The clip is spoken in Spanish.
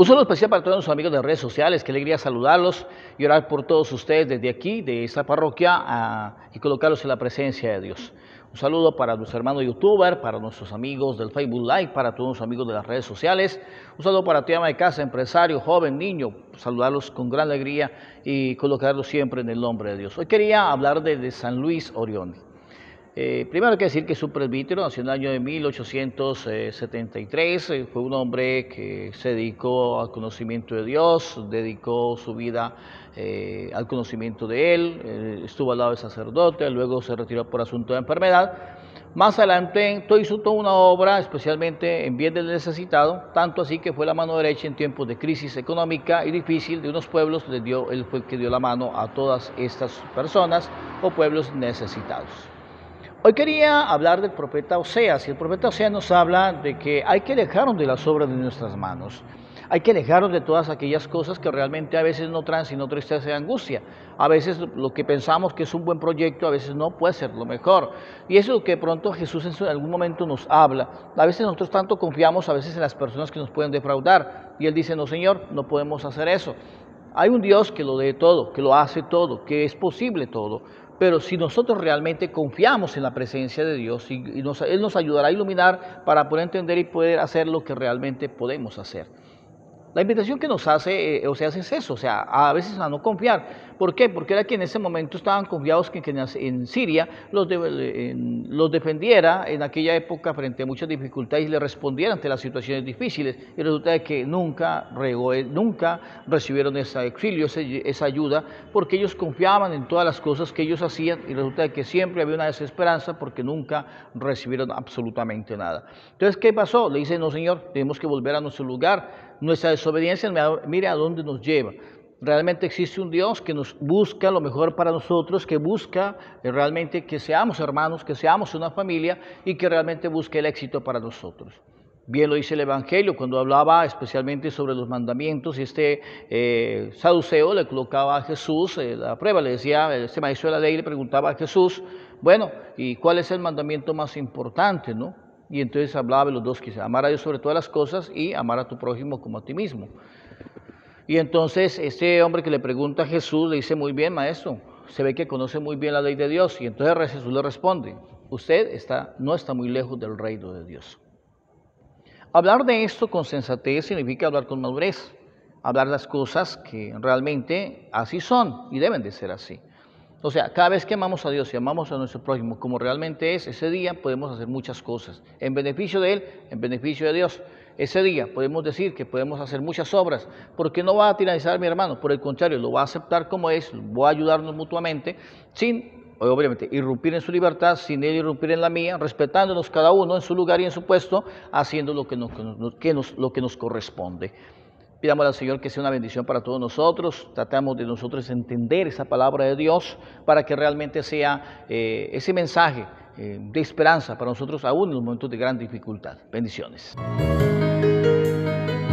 saludo especial para todos nuestros amigos de redes sociales, qué alegría saludarlos y orar por todos ustedes desde aquí, de esta parroquia, y colocarlos en la presencia de Dios. Un saludo para nuestros hermanos youtubers, para nuestros amigos del Facebook Live, para todos los amigos de las redes sociales. Un saludo para ti, ama de casa, empresario, joven, niño, saludarlos con gran alegría y colocarlos siempre en el nombre de Dios. Hoy quería hablar de San Luis Orión. Primero hay que decir que es un presbítero, nació en el año de 1873, fue un hombre que se dedicó al conocimiento de Dios, dedicó su vida al conocimiento de Él, estuvo al lado del sacerdote, luego se retiró por asunto de enfermedad. Más adelante hizo toda una obra, especialmente en bien del necesitado, tanto así que fue la mano derecha en tiempos de crisis económica y difícil de unos pueblos, él fue el que dio la mano a todas estas personas o pueblos necesitados. Hoy quería hablar del profeta Oseas, y el profeta Oseas nos habla de que hay que alejarnos de las obras de nuestras manos, hay que alejarnos de todas aquellas cosas que realmente a veces no traen sino tristeza y angustia. A veces lo que pensamos que es un buen proyecto, a veces no puede ser lo mejor. Y eso es lo que de pronto Jesús en algún momento nos habla. A veces nosotros tanto confiamos a veces en las personas que nos pueden defraudar, y Él dice, no Señor, no podemos hacer eso. Hay un Dios que lo dé todo, que lo hace todo, que es posible todo. Pero si nosotros realmente confiamos en la presencia de Dios, Él nos ayudará a iluminar para poder entender y poder hacer lo que realmente podemos hacer. La invitación que nos hace Oseas es eso, o sea, a veces a no confiar. ¿Por qué? Porque era que en ese momento estaban confiados que en Siria los defendiera en aquella época frente a muchas dificultades y le respondiera ante las situaciones difíciles. Y resulta de que nunca recibieron ese auxilio, esa ayuda, porque ellos confiaban en todas las cosas que ellos hacían y resulta de que siempre había una desesperanza porque nunca recibieron absolutamente nada. Entonces, ¿qué pasó? Le dicen, no Señor, tenemos que volver a nuestro lugar. Nuestra desobediencia, mire a dónde nos lleva. Realmente existe un Dios que nos busca lo mejor para nosotros, que busca realmente que seamos hermanos, que seamos una familia y que realmente busque el éxito para nosotros. Bien lo dice el Evangelio cuando hablaba especialmente sobre los mandamientos, y saduceo le colocaba a Jesús la prueba, le decía, este maestro de la ley le preguntaba a Jesús, bueno, ¿y cuál es el mandamiento más importante, no? Y entonces hablaba de los dos, que amar a Dios sobre todas las cosas y amar a tu prójimo como a ti mismo. Y entonces este hombre que le pregunta a Jesús le dice, muy bien maestro, se ve que conoce muy bien la ley de Dios. Y entonces Jesús le responde, usted no está muy lejos del reino de Dios. Hablar de esto con sensatez significa hablar con madurez, hablar las cosas que realmente así son y deben de ser así. O sea, cada vez que amamos a Dios y amamos a nuestro prójimo como realmente es, ese día podemos hacer muchas cosas, en beneficio de Él, en beneficio de Dios. Ese día podemos decir que podemos hacer muchas obras, porque no va a tiranizar a mi hermano, por el contrario, lo va a aceptar como es, va a ayudarnos mutuamente, sin, obviamente, irrumpir en su libertad, sin Él irrumpir en la mía, respetándonos cada uno en su lugar y en su puesto, haciendo lo que nos corresponde. Pidamos al Señor que sea una bendición para todos nosotros, tratamos de nosotros entender esa palabra de Dios para que realmente sea ese mensaje de esperanza para nosotros aún en los momentos de gran dificultad. Bendiciones.